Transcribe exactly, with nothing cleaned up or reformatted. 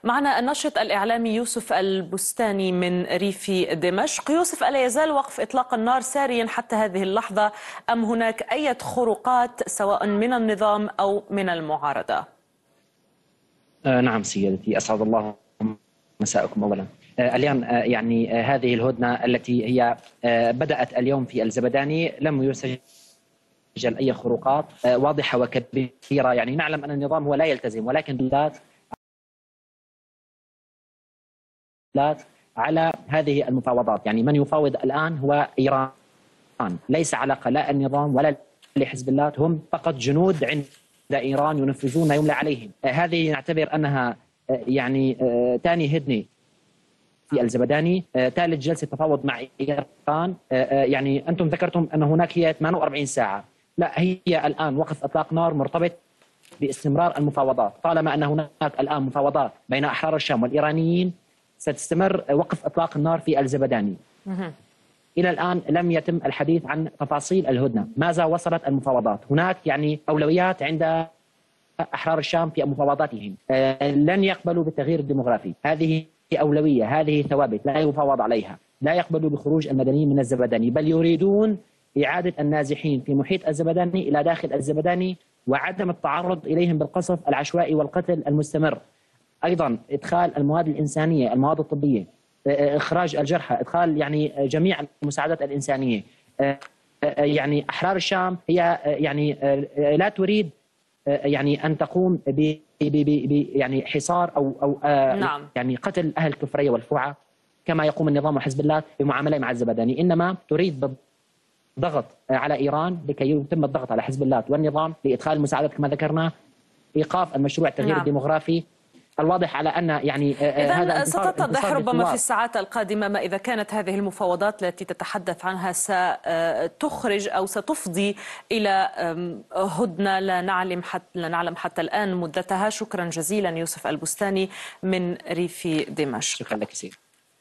معنا الناشط الإعلامي يوسف البستاني من ريف دمشق. يوسف، ألا يزال وقف إطلاق النار ساريا حتى هذه اللحظة أم هناك أي خروقات سواء من النظام أو من المعارضة؟ آه نعم سيدتي، أسعد الله مساءكم أولا. آه اليوم آه يعني آه هذه الهدنة التي هي آه بدأت اليوم في الزبداني لم يسجل أي خروقات آه واضحة وكبيرة. يعني نعلم أن النظام هو لا يلتزم، ولكن بالذات على هذه المفاوضات. يعني من يفاوض الآن هو إيران، ليس علاقة لا النظام ولا لحزب الله، هم فقط جنود عند إيران ينفذون ما يملى عليهم. آه هذه نعتبر أنها آه يعني آه ثاني هدنة في الزبداني، آه ثالث جلسة تفاوض مع إيران. آه آه يعني أنتم ذكرتم أن هناك هي ثمانية وأربعين ساعة، لا، هي الآن وقف إطلاق نار مرتبط باستمرار المفاوضات. طالما أن هناك الآن مفاوضات بين أحرار الشام والإيرانيين ستستمر وقف إطلاق النار في الزبداني. إلى الآن لم يتم الحديث عن تفاصيل الهدنة، ماذا وصلت المفاوضات. هناك يعني أولويات عند أحرار الشام في مفاوضاتهم، آه لن يقبلوا بالتغيير الديمغرافي، هذه أولوية، هذه ثوابت لا يفاوض عليها. لا يقبلوا بخروج المدنيين من الزبداني، بل يريدون إعادة النازحين في محيط الزبداني إلى داخل الزبداني وعدم التعرض إليهم بالقصف العشوائي والقتل المستمر. أيضا إدخال المواد الإنسانية، المواد الطبية، إخراج الجرحى، إدخال يعني جميع المساعدات الإنسانية. يعني أحرار الشام هي يعني لا تريد يعني أن تقوم ب يعني حصار أو أو نعم. يعني قتل أهل الكفرية والفوعة كما يقوم النظام وحزب الله بمعاملة مع الزبداني، إنما تريد ضغط على إيران لكي يتم الضغط على حزب الله والنظام لإدخال المساعدات كما ذكرنا، إيقاف المشروع التغيير نعم. الديمغرافي. الواضح على أن يعني إذن ستتضح ربما في الساعات القادمة ما إذا كانت هذه المفاوضات التي تتحدث عنها ستخرج أو ستفضي إلى هدنة لا نعلم حتى لا نعلم حتى الآن مدتها. شكرا جزيلا يوسف البستاني من ريف دمشق. شكرا لك سيدي.